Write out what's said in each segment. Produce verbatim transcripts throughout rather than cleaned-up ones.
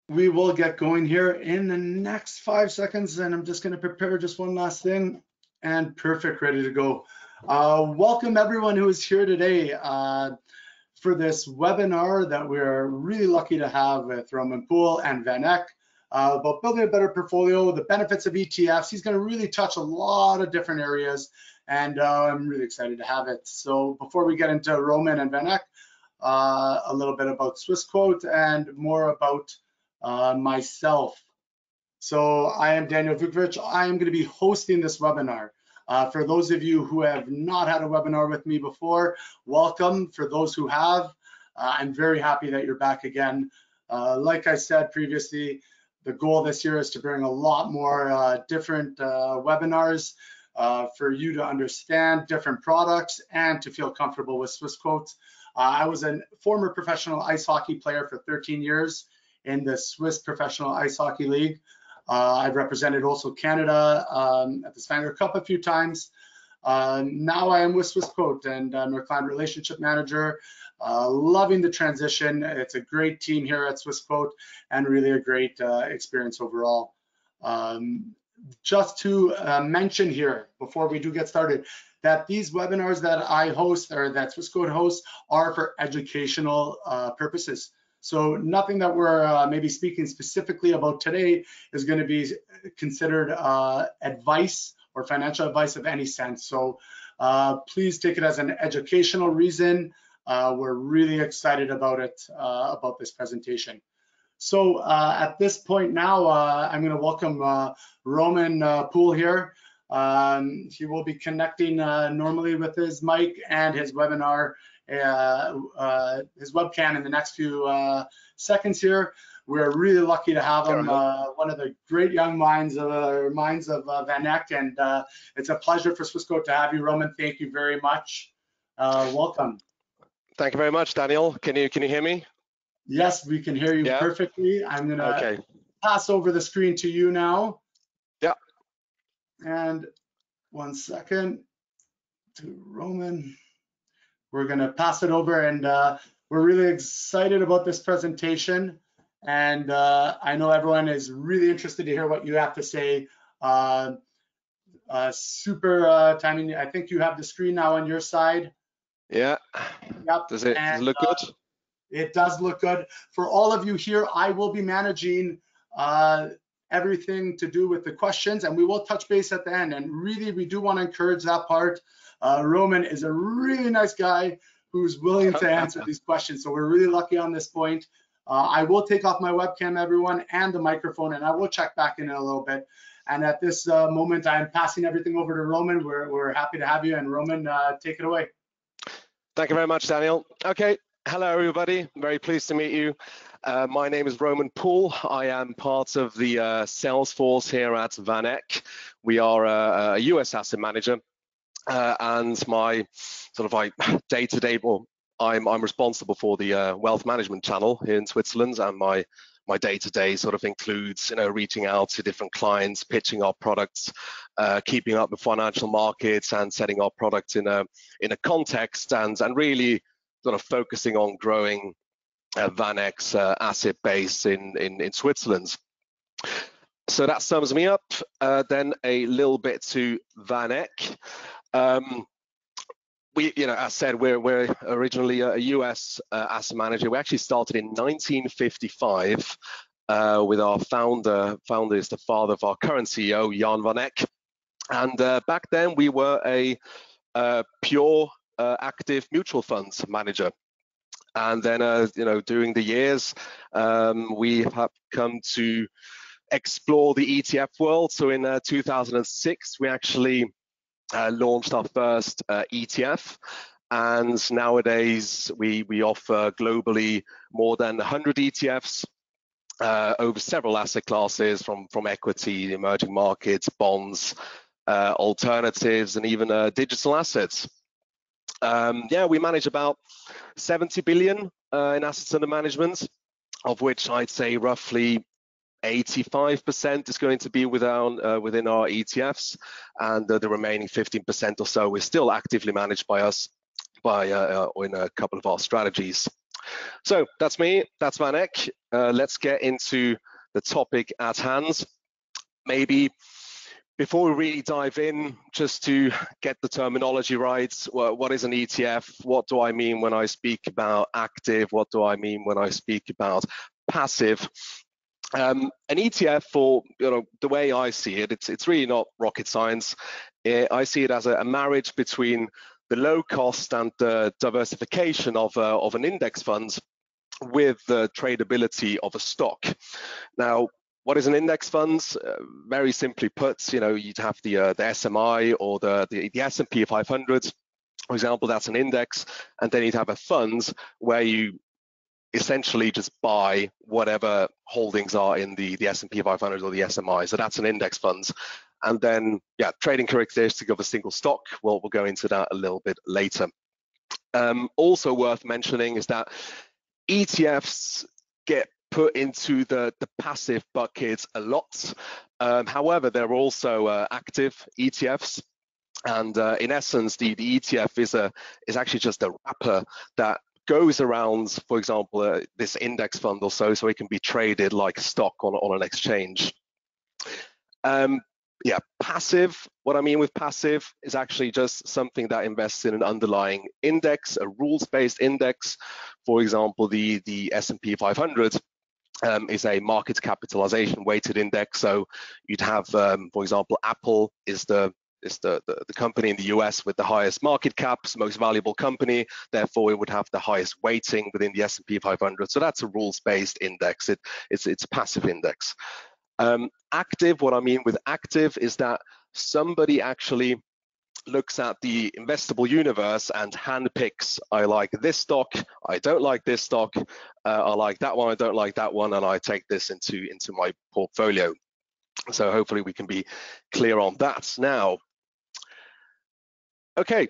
We will get going here in the next five seconds, and I'm just going to prepare just one last thing, and perfect, ready to go. Uh, welcome everyone who is here today uh, for this webinar that we're really lucky to have with Roman Poole and VanEck uh, about building a better portfolio, the benefits of E T Fs. He's going to really touch a lot of different areas, and uh, I'm really excited to have it. So before we get into Roman and VanEck, uh, a little bit about Swissquote and more about Uh, myself. So I am Daniel Vukovic. I am going to be hosting this webinar. Uh, for those of you who have not had a webinar with me before, welcome. For those who have, uh, I'm very happy that you're back again. Uh, like I said previously, the goal this year is to bring a lot more uh, different uh, webinars uh, for you to understand different products and to feel comfortable with Swissquote. Uh, I was a former professional ice hockey player for thirteen years in the Swiss Professional Ice Hockey League. Uh, I've represented also Canada um, at the Spangler Cup a few times. Uh, now I am with Swissquote and I'm a client relationship manager. Uh, loving the transition. It's a great team here at Swissquote and really a great uh, experience overall. Um, just to uh, mention here before we do get started that these webinars that I host or that Swissquote hosts are for educational uh, purposes. So nothing that we're uh, maybe speaking specifically about today is going to be considered uh, advice or financial advice of any sense. So uh, please take it as an educational reason. Uh, we're really excited about it, uh, about this presentation. So uh, at this point now, uh, I'm going to welcome uh, Roman uh, Poole here. Um, he will be connecting uh, normally with his mic and his webinar Uh, uh, his webcam in the next few uh, seconds here. We're really lucky to have him, uh, one of the great young minds of uh, minds of uh, VanEck, and uh, it's a pleasure for Swissquote to have you, Roman. Thank you very much. Uh, welcome. Thank you very much, Daniel. Can you can you hear me? Yes, we can hear you yeah. perfectly. I'm gonna okay. pass over the screen to you now. Yeah. And one second to Roman. We're going to pass it over, and uh, we're really excited about this presentation. And uh, I know everyone is really interested to hear what you have to say. Uh, uh, super uh, timing. I think you have the screen now on your side. Yeah. Yep. Does it, and, does it look good? Uh, it does look good. For all of you here, I will be managing uh, everything to do with the questions, and we will touch base at the end. And really, we do want to encourage that part. Uh, Roman is a really nice guy who's willing to answer these questions. So we're really lucky on this point. Uh, I will take off my webcam, everyone, and the microphone, and I will check back in, in a little bit. And at this uh, moment, I'm passing everything over to Roman. We're, we're happy to have you. And Roman, uh, take it away. Thank you very much, Daniel. Okay. Hello, everybody. I'm very pleased to meet you. Uh, my name is Roman Poole. I am part of the uh, sales force here at VanEck. We are a, a U S asset manager. Uh, and my sort of like day-to-day, well, I'm I'm responsible for the uh, wealth management channel here in Switzerland, and my my day-to-day sort of includes, you know, reaching out to different clients, pitching our products, uh, keeping up with financial markets, and setting our products in a in a context, and and really sort of focusing on growing uh, VanEck's uh, asset base in in in Switzerland. So that sums me up. Uh, then a little bit to VanEck. Um, we, you know, as said, we're, we're originally a U S uh, asset manager. We actually started in nineteen fifty-five uh, with our founder. Founder is the father of our current C E O, Jan VanEck. And uh, back then we were a uh, pure uh, active mutual funds manager. And then, uh, you know, during the years, um, we have come to explore the E T F world. So in uh, two thousand six, we actually Uh, launched our first uh, E T F, and nowadays we we offer globally more than one hundred E T Fs uh, over several asset classes, from from equity, emerging markets, bonds, uh, alternatives, and even uh, digital assets. Um, yeah, we manage about seventy billion uh, in assets under management, of which I'd say roughly eighty-five percent is going to be within, uh, within our E T Fs, and uh, the remaining fifteen percent or so is still actively managed by us by uh, uh, in a couple of our strategies. So that's me, that's VanEck. Uh, let's get into the topic at hand. Maybe before we really dive in, just to get the terminology right, well, what is an E T F? What do I mean when I speak about active? What do I mean when I speak about passive? Um, an E T F, for you know, the way I see it, it's it's really not rocket science. I see it as a, a marriage between the low cost and the diversification of uh, of an index fund with the tradability of a stock. Now, what is an index fund? Uh, very simply put, you know, you'd have the uh, the S M I or the the, the S and P five hundred, for example. That's an index, and then you'd have a fund where you essentially just buy whatever holdings are in the the S and P five hundred or the S M I. So that's an index fund. And then, yeah, trading characteristic of a single stock. Well, we'll go into that a little bit later. Um, also worth mentioning is that E T Fs get put into the, the passive bucket a lot. Um, however, there are also uh, active E T Fs. And uh, in essence, the, the E T F is a is actually just a wrapper that goes around, for example, uh, this index fund or so, so it can be traded like stock on, on an exchange. Um, yeah, passive, what I mean with passive is actually just something that invests in an underlying index, a rules-based index. For example, the, the S and P five hundred um, is a market capitalization weighted index. So you'd have, um, for example, Apple is the is the, the, the company in the U S with the highest market caps, most valuable company. Therefore, it would have the highest weighting within the S and P five hundred. So that's a rules-based index. It, it's, it's a passive index. Um, active, what I mean with active is that somebody actually looks at the investable universe and handpicks, I like this stock, I don't like this stock, uh, I like that one, I don't like that one, and I take this into, into my portfolio. So hopefully we can be clear on that. Now, okay,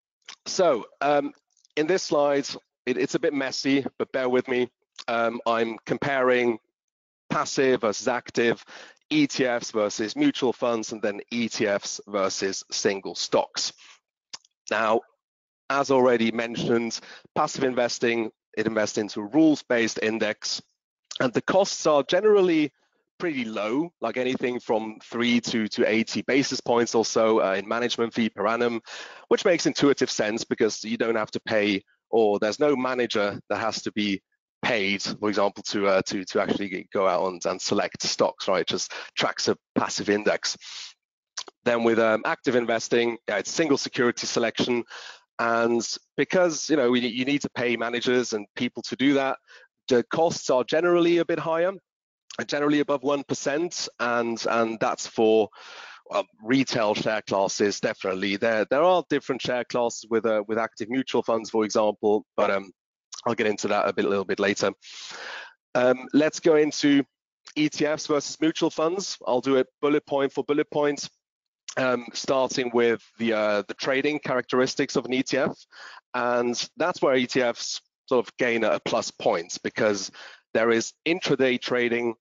so um, in this slide, it, it's a bit messy, but bear with me. Um, I'm comparing passive versus active, E T Fs versus mutual funds, and then E T Fs versus single stocks. Now, as already mentioned, passive investing, it invests into a rules-based index, and the costs are generally pretty low, like anything from three to, to eighty basis points or so uh, in management fee per annum, which makes intuitive sense because you don't have to pay, or there's no manager that has to be paid, for example, to uh, to to actually go out and, and select stocks, right? It just tracks a passive index. Then with um, active investing, yeah, it's single security selection, and because you know we, you need to pay managers and people to do that, the costs are generally a bit higher, generally above one percent, and and that's for well, retail share classes. Definitely, there there are different share classes with uh, with active mutual funds, for example, but um. I'll get into that a bit, a little bit later. Um, let's go into E T Fs versus mutual funds. I'll do it bullet point for bullet point, um, starting with the uh, the trading characteristics of an E T F, and that's where E T Fs sort of gain a plus points because there is intraday trading,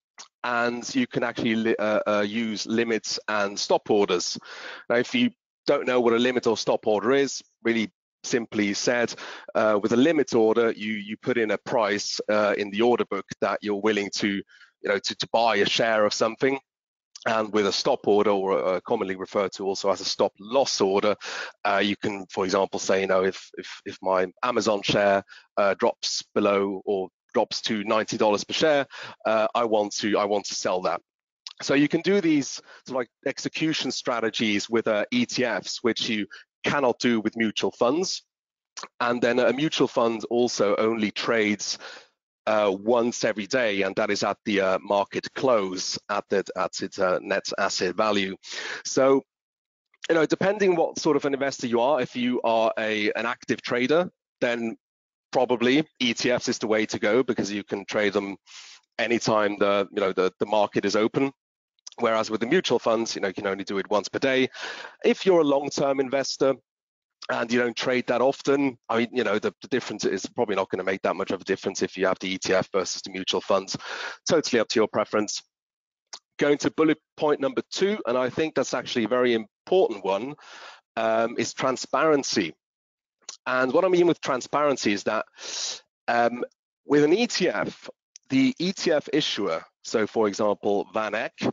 and you can actually li uh, uh, use limits and stop orders. Now, if you don't know what a limit or stop order is, really simply said, uh, with a limit order, you you put in a price uh, in the order book that you're willing to, you know, to, to buy a share of something. And with a stop order, or uh, commonly referred to also as a stop loss order, uh, you can, for example, say, you know, if if if my Amazon share uh, drops below or drops to ninety dollars per share, uh, I want to I want to sell that. So you can do these sort of like execution strategies with uh, E T Fs, which you cannot do with mutual funds. And then a mutual fund also only trades uh, once every day, and that is at the uh, market close, at, the, at its uh, net asset value. So, you know, depending what sort of an investor you are, if you are a an active trader, then probably E T Fs is the way to go because you can trade them anytime the you know the, the market is open. Whereas with the mutual funds, you know, you can only do it once per day. If you're a long-term investor and you don't trade that often, I mean, you know, the, the difference is probably not going to make that much of a difference if you have the E T F versus the mutual funds. Totally up to your preference. Going to bullet point number two, and I think that's actually a very important one, um, is transparency. And what I mean with transparency is that Um, with an E T F, the E T F issuer, so for example, VanEck,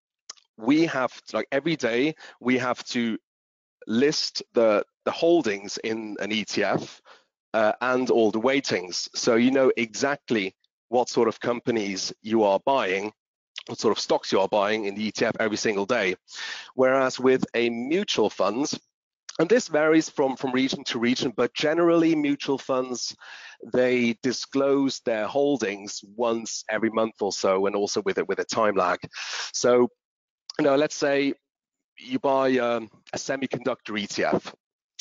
we have, like every day, we have to list the, the holdings in an E T F uh, and all the weightings. So you know exactly what sort of companies you are buying, what sort of stocks you are buying in the E T F every single day. Whereas with a mutual fund, and this varies from, from region to region, but generally mutual funds, they disclose their holdings once every month or so, and also with it with a time lag. So, you know, let's say you buy um, a semiconductor E T F,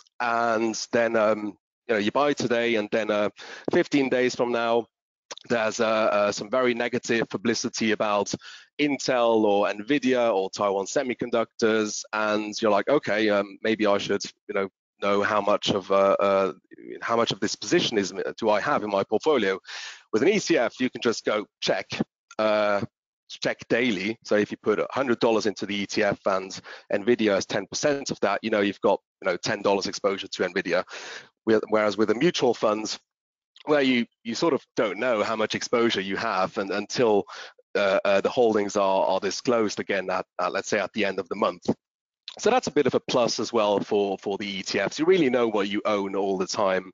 and then um, you know you buy today, and then uh, fifteen days from now, there's uh, uh, some very negative publicity about Intel or Nvidia or Taiwan Semiconductors, and you're like, okay, um, maybe I should, you know, know how much of uh, uh, how much of this position is do I have in my portfolio. With an E T F, you can just go check, uh, check daily. So if you put one hundred dollars into the E T F and Nvidia is ten percent of that, you know you've got you know ten dollars exposure to Nvidia. Whereas with a mutual fund, where you you sort of don't know how much exposure you have, and until uh, uh, the holdings are are disclosed again at, at let's say at the end of the month. So that's a bit of a plus as well for for the E T Fs. You really know what you own all the time.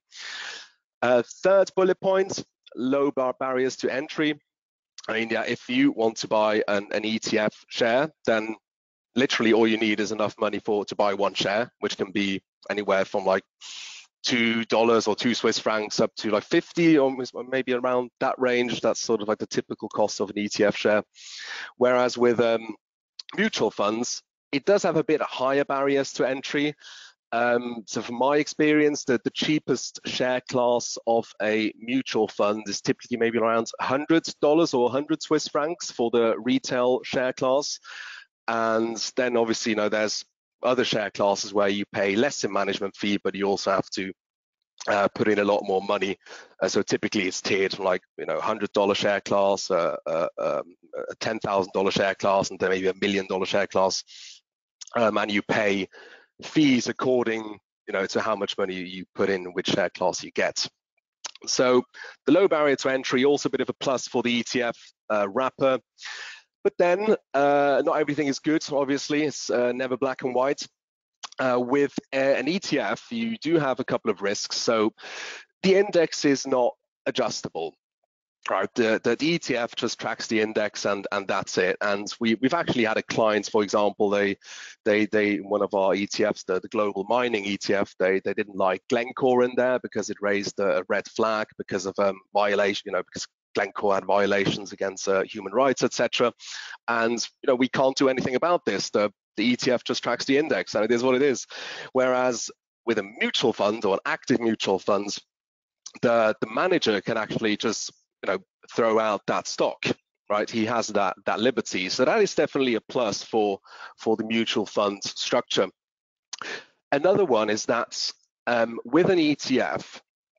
Uh, third bullet point: low bar barriers to entry. I mean, yeah, if you want to buy an, an E T F share, then literally all you need is enough money for to buy one share, which can be anywhere from like two dollars or two Swiss francs up to like fifty, or maybe around that range. That's sort of like the typical cost of an E T F share. Whereas with um, mutual funds, it does have a bit higher barriers to entry. Um, so from my experience, the, the cheapest share class of a mutual fund is typically maybe around one hundred dollars or one hundred Swiss francs for the retail share class. And then obviously, you know, there's other share classes where you pay less in management fee, but you also have to uh, put in a lot more money. Uh, so typically it's tiered from like, you know, one hundred dollar share class, uh, uh, um, a ten thousand dollar share class, and then maybe a million dollar share class. Um, and you pay fees according, you know, to how much money you put in, which share class you get. So the low barrier to entry, also a bit of a plus for the E T F uh, wrapper. But then uh, not everything is good, obviously. It's uh, never black and white. Uh, with a, an E T F, you do have a couple of risks. So the index is not adjustable. Right, the, the E T F just tracks the index, and and that's it. And we we've actually had a client, for example, they they they one of our E T Fs, the, the global mining E T F, they they didn't like Glencore in there because it raised a red flag because of um violation, you know, because Glencore had violations against uh, human rights, et cetera. And you know we can't do anything about this. The the E T F just tracks the index, and it is what it is. Whereas with a mutual fund or an active mutual fund, the the manager can actually just you know throw out that stock, right? He has that that liberty. So that is definitely a plus for for the mutual fund structure. Another one is that um, with an E T F,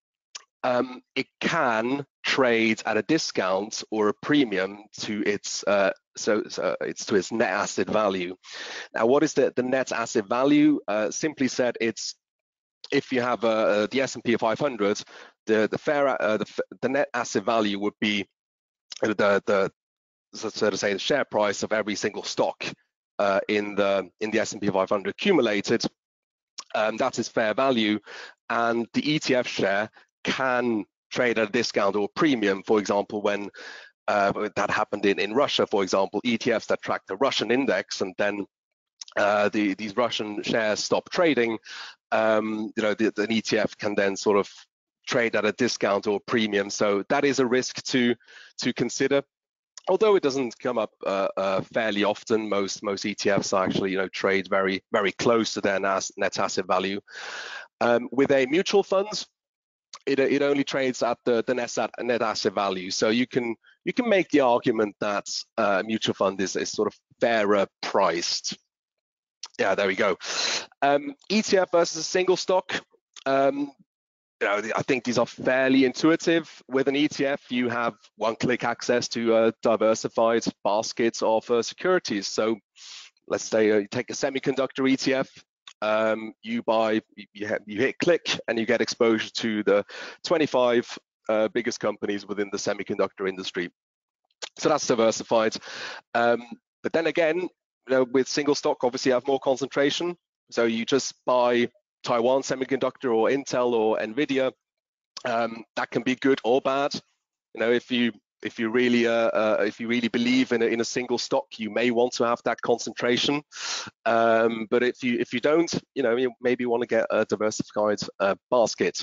um, it can trade at a discount or a premium to its uh, so, so it's to its net asset value. Now, what is the the net asset value? Uh, simply said, it's if you have uh, the S and P five hundred, the the fair uh, the, the net asset value would be the the so to say the share price of every single stock uh, in the in the S and P five hundred accumulated. Um, that is fair value, and the E T F share can trade at a discount or premium. For example, when uh, that happened in in Russia, for example, E T Fs that track the Russian index, and then uh, the these Russian shares stop trading. Um, you know, the, the E T F can then sort of trade at a discount or premium. So that is a risk to to consider. Although it doesn't come up uh, uh, fairly often, most most E T Fs actually you know trade very very close to their net asset value. Um, with a mutual fund, it it only trades at the the net net asset value. So you can you can make the argument that uh, mutual fund is is sort of fairer priced. Yeah, there we go. Um, E T F versus single stock. Um, you know, I think these are fairly intuitive. With an E T F, you have one-click access to a diversified basket of uh, securities. So let's say uh, you take a semiconductor E T F, um, you buy, you, you hit click, and you get exposure to the twenty-five uh, biggest companies within the semiconductor industry. So that's diversified. Um, but then again, you know, with single stock, obviously you have more concentration. So you just buy Taiwan Semiconductor or Intel or Nvidia. Um, that can be good or bad. You know, if you if you really uh, uh, if you really believe in a, in a single stock, you may want to have that concentration. Um, but if you if you don't, you know, you maybe want to get a diversified uh, basket.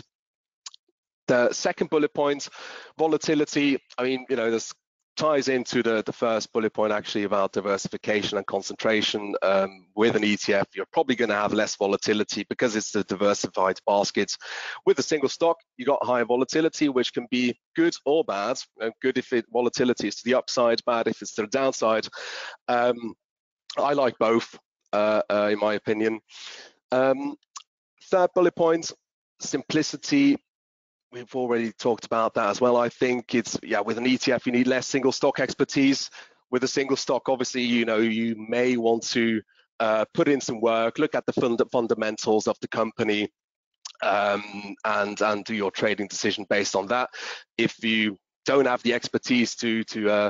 The second bullet point, volatility. I mean, you know, this ties into the, the first bullet point actually about diversification and concentration. Um, with an E T F, you're probably going to have less volatility because it's the diversified basket. With a single stock, you got higher volatility, which can be good or bad. Uh, good if it volatility is to the upside, bad if it's to the downside. Um, I like both, uh, uh, in my opinion. Um, third bullet point, simplicity. We've already talked about that as well. I think it's, yeah, with an E T F, you need less single stock expertise. With a single stock, obviously, you know, you may want to uh, put in some work, look at the fund fundamentals of the company, um, and, and do your trading decision based on that. If you don't have the expertise to, to uh,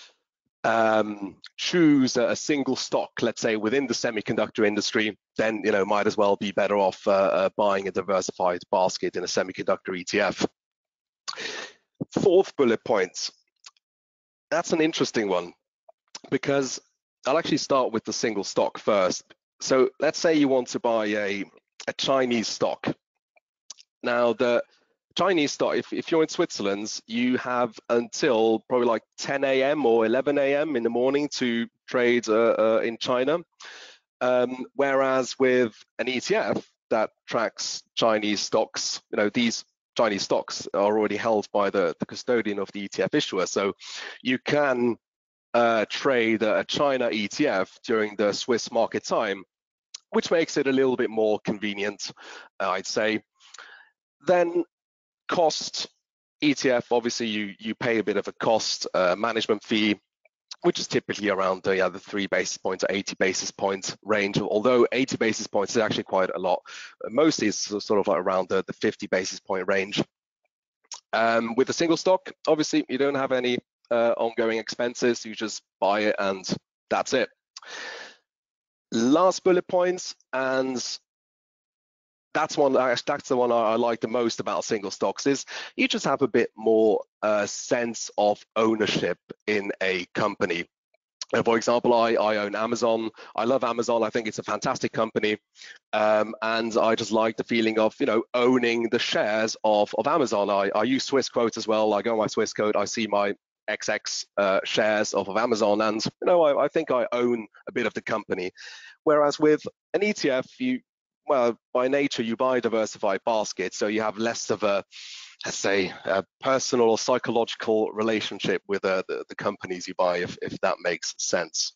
um, choose a, a single stock, let's say within the semiconductor industry, then you know might as well be better off uh, uh, buying a diversified basket in a semiconductor E T F. Fourth bullet point, that's an interesting one because I'll actually start with the single stock first. So let's say you want to buy a, a Chinese stock. Now the Chinese stock, if, if you're in Switzerland, you have until probably like ten A M or eleven A M in the morning to trade uh, uh, in China. Um, whereas with an E T F that tracks Chinese stocks, you know, these Chinese stocks are already held by the, the custodian of the E T F issuer. So you can uh, trade a China E T F during the Swiss market time, which makes it a little bit more convenient, uh, I'd say. Then cost, E T F, obviously you you pay a bit of a cost uh, management fee, which is typically around the, yeah, the three basis points or eighty basis points range, although eighty basis points is actually quite a lot. Mostly it's sort of around the, the fifty basis point range. Um, with a single stock, obviously you don't have any uh, ongoing expenses, you just buy it and that's it. Last bullet points, and that's one that's the one I like the most about single stocks, is you just have a bit more uh, sense of ownership in a company. Uh, for example, I, I own Amazon. I love Amazon. I think it's a fantastic company, um, and I just like the feeling of you know owning the shares of of Amazon. I, I use Swissquote as well. I go on my Swissquote. I see my X X uh, shares of, of Amazon, and you know I, I think I own a bit of the company. Whereas with an E T F, you well, by nature, you buy a diversified basket, so you have less of a, let's say, a personal or psychological relationship with uh, the, the companies you buy, if, if that makes sense.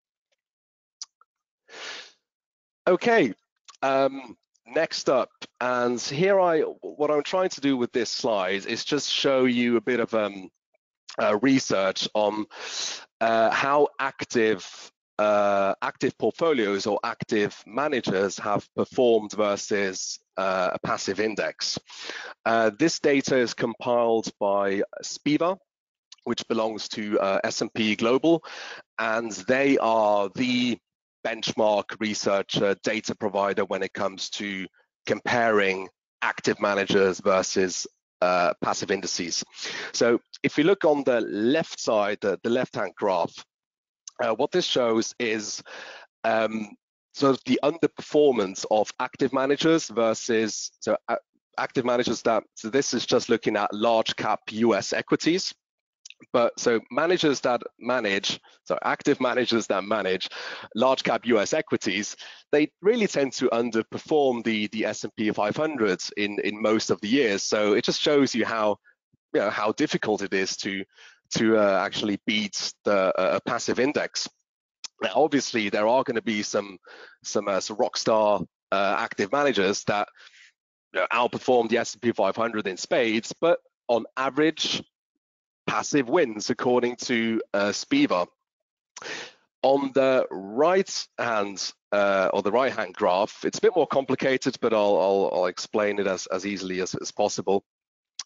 Okay, um, next up, and here I, what I'm trying to do with this slide is just show you a bit of um, uh, research on uh, how active Uh, active portfolios or active managers have performed versus uh, a passive index. Uh, this data is compiled by SPIVA, which belongs to uh, S and P Global, and they are the benchmark research uh, data provider when it comes to comparing active managers versus uh, passive indices. So if you look on the left side, the, the left-hand graph, Uh, what this shows is um, sort of the underperformance of active managers versus so uh, active managers that, so this is just looking at large cap U S equities. But so managers that manage, so active managers that manage large cap U S equities, they really tend to underperform the, the S and P five hundred in, in most of the years. So it just shows you how, you know, how difficult it is to to uh, actually beat the uh, passive index. Now, obviously, there are going to be some some, uh, some rock star uh, active managers that you know, outperform the S and P five hundred in spades, but on average, passive wins according to uh, SPIVA. On the right hand uh, or the right hand graph, it's a bit more complicated, but I'll I'll, I'll explain it as as easily as, as possible.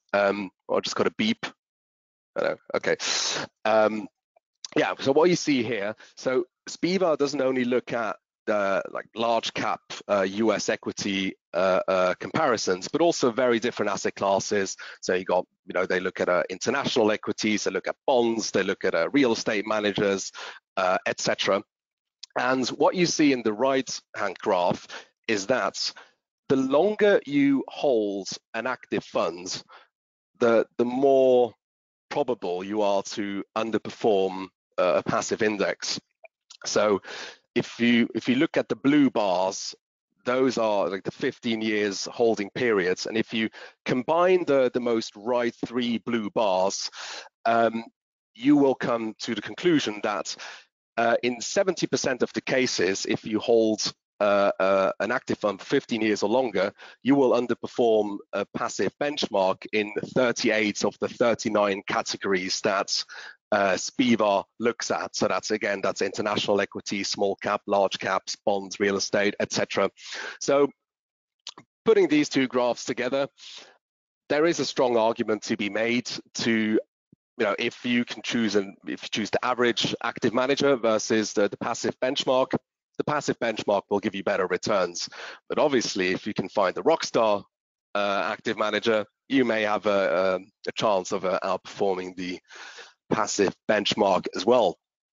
Um, I just got a beep. I know. Okay. Um, yeah. So what you see here. So SPIVA doesn't only look at uh, like large cap uh, U S equity uh, uh, comparisons, but also very different asset classes. So you got, you know, they look at uh, international equities, they look at bonds, they look at uh, real estate managers, uh, et cetera. And what you see in the right-hand graph is that the longer you hold an active fund, the the more probable you are to underperform uh, a passive index. So if you if you look at the blue bars, those are like the fifteen years holding periods, and if you combine the the most right three blue bars, um, you will come to the conclusion that uh, in seventy percent of the cases, if you hold uh, uh, an active fund for fifteen years or longer, you will underperform a passive benchmark in thirty-eight of the thirty-nine categories that uh, SPIVA looks at. So that's, again, that's international equity, small cap, large caps, bonds, real estate, et cetera. So putting these two graphs together, there is a strong argument to be made to, you know, if you can choose and if you choose the average active manager versus the, the passive benchmark, the passive benchmark will give you better returns. But obviously, if you can find the rockstar uh, active manager, you may have a, a, a chance of uh, outperforming the passive benchmark as well.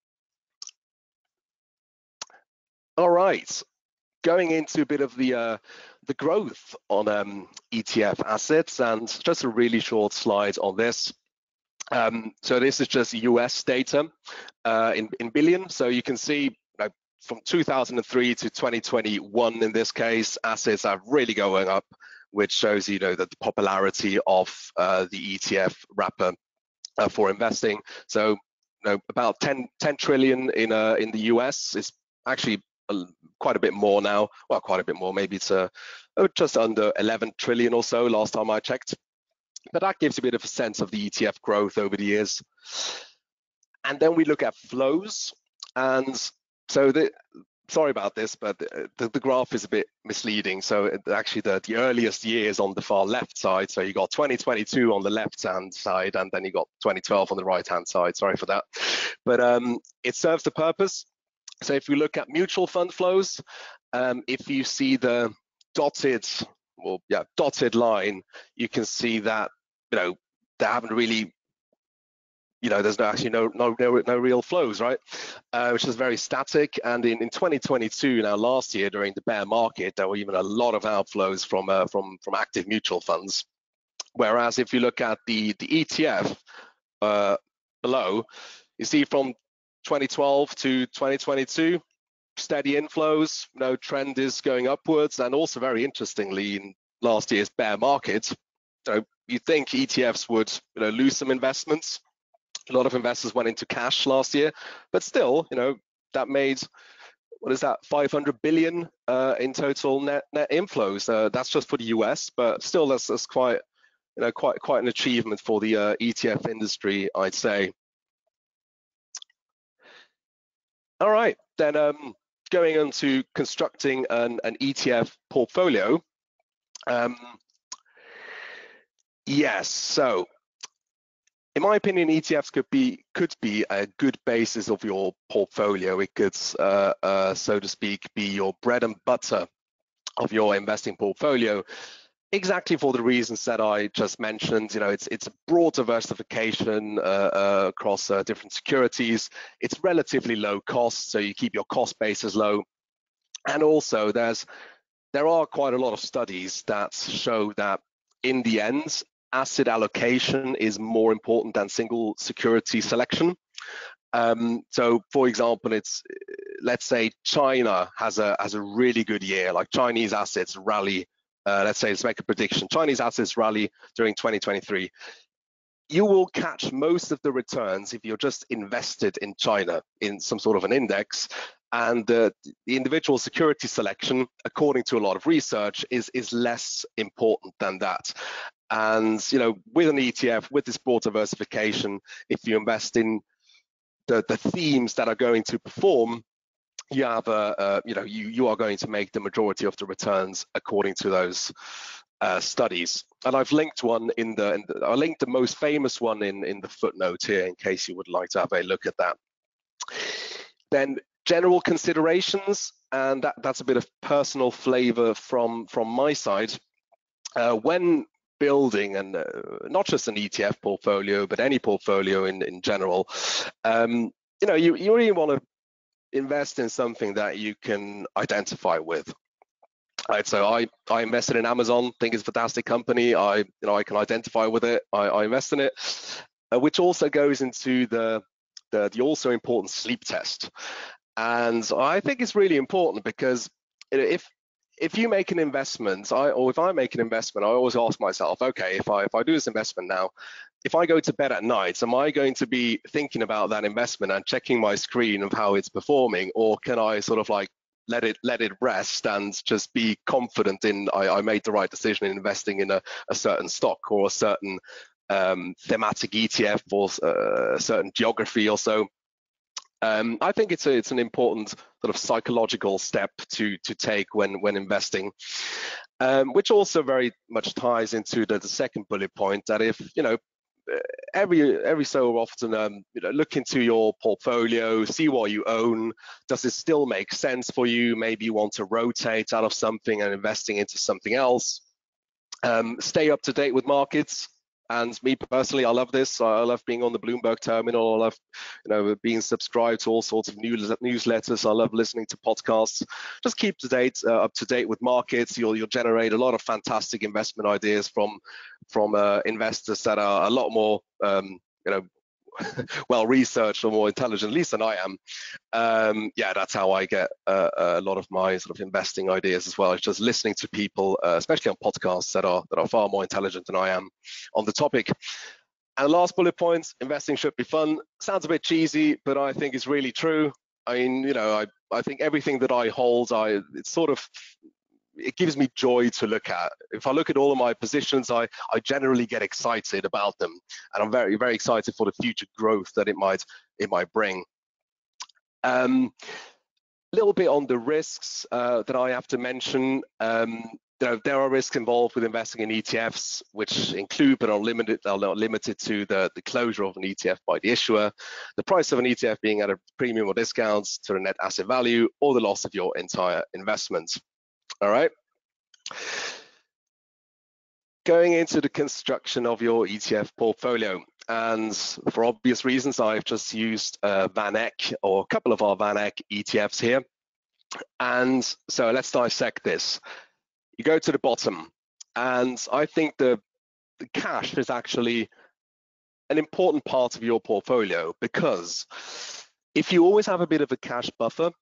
All right, going into a bit of the uh, the growth on um, E T F assets, and just a really short slide on this. Um, so this is just U S data uh, in, in billion. So you can see, you know, from two thousand three to twenty twenty-one, in this case, assets are really going up, which shows, you know, that the popularity of uh, the E T F wrapper uh, for investing. So, you know, about ten, ten trillion in uh, in the U S is actually a, quite a bit more now. Well, quite a bit more. Maybe it's uh, just under eleven trillion or so last time I checked. But that gives a bit of a sense of the E T F growth over the years. And then we look at flows. And so, the, sorry about this, but the, the graph is a bit misleading. So actually the, the earliest years on the far left side, so you got twenty twenty-two on the left-hand side, and then you got twenty twelve on the right-hand side. Sorry for that. But um, it serves the purpose. So if you look at mutual fund flows, um, if you see the dotted well, yeah, dotted line, you can see that, you know, they haven't really, you know, there's no actually no no no, no real flows, right? Uh, which is very static. And in, in twenty twenty-two, now last year during the bear market, there were even a lot of outflows from uh, from from active mutual funds. Whereas if you look at the the E T F uh, below, you see from twenty twelve to twenty twenty-two. Steady inflows, you know, trend is going upwards, and also very interestingly, in last year's bear market, so you think E T Fs would, you know, lose some investments. A lot of investors went into cash last year, but still, you know, that made, what is that, five hundred billion uh, in total net net inflows. Uh, that's just for the U S, but still, that's, that's quite, you know, quite quite an achievement for the uh, E T F industry, I'd say. All right, then. Um, Going on to constructing an, an E T F portfolio. Um, yes, so in my opinion, E T Fs could be could be a good basis of your portfolio. It could, uh, uh, so to speak, be your bread and butter of your investing portfolio. Exactly for the reasons that I just mentioned. You know, it's it's a broad diversification uh, uh, across uh, different securities. It's relatively low cost, so you keep your cost bases low. And also, there's there are quite a lot of studies that show that in the end, asset allocation is more important than single security selection. Um, so, for example, it's let's say China has a has a really good year, like Chinese assets rally. Uh, let's say, let's make a prediction. Chinese assets rally during twenty twenty-three. You will catch most of the returns if you're just invested in China in some sort of an index. And uh, the individual security selection, according to a lot of research, is is less important than that. And, you know, with an E T F, with this broad diversification, if you invest in the the themes that are going to perform, you have a, uh, you know, you you are going to make the majority of the returns according to those uh, studies, and I've linked one in the, in the I linked the most famous one in in the footnote here in case you would like to have a look at that. Then general considerations, and that, that's a bit of personal flavor from from my side. Uh, when building, and uh, not just an E T F portfolio, but any portfolio in, in general, um, you know, you, you really want to invest in something that you can identify with. Right, so I, I invested in Amazon, think it's a fantastic company. I, you know, I can identify with it. I, I invest in it, uh, which also goes into the, the the also important sleep test. And I think it's really important because if if you make an investment, I, or if I make an investment, I always ask myself, okay, if I if I do this investment now, if I go to bed at night, am I going to be thinking about that investment and checking my screen of how it's performing, or can I sort of like let it let it rest and just be confident in I, I made the right decision in investing in a, a certain stock or a certain um, thematic E T F or uh, a certain geography or so? Um, I think it's a, it's an important sort of psychological step to to take when when investing, um, which also very much ties into the, the second bullet point, that if you know every every so often um, you know, look into your portfolio, see what you own. Does it still make sense for you? Maybe you want to rotate out of something and investing into something else. Um, stay up to date with markets. And me personally, I love this. I love being on the Bloomberg terminal. I love, you know, being subscribed to all sorts of news, newsletters. I love listening to podcasts. Just keep to date, uh, up to date with markets. You'll you'll generate a lot of fantastic investment ideas from from uh, investors that are a lot more, um, you know, well researched or more intelligent, at least than I am. Um, yeah, that's how I get uh, a lot of my sort of investing ideas as well. It's just listening to people, uh, especially on podcasts that are that are far more intelligent than I am on the topic. And the last bullet point: investing should be fun. Sounds a bit cheesy, but I think it's really true. I mean, you know, I I think everything that I hold, I it's sort of it gives me joy to look at. If I look at all of my positions, I, I generally get excited about them, and I'm very, very excited for the future growth that it might it might bring. Um, a little bit on the risks uh, that I have to mention. Um, there, there are risks involved with investing in E T Fs, which include but are limited, are not limited to the, the closure of an E T F by the issuer, the price of an E T F being at a premium or discounts to the net asset value, or the loss of your entire investment. All right. Going into the construction of your E T F portfolio, and for obvious reasons, I've just used uh, VanEck, or a couple of our VanEck E T Fs here. And so let's dissect this. You go to the bottom, and I think the, the cash is actually an important part of your portfolio, because if you always have a bit of a cash buffer,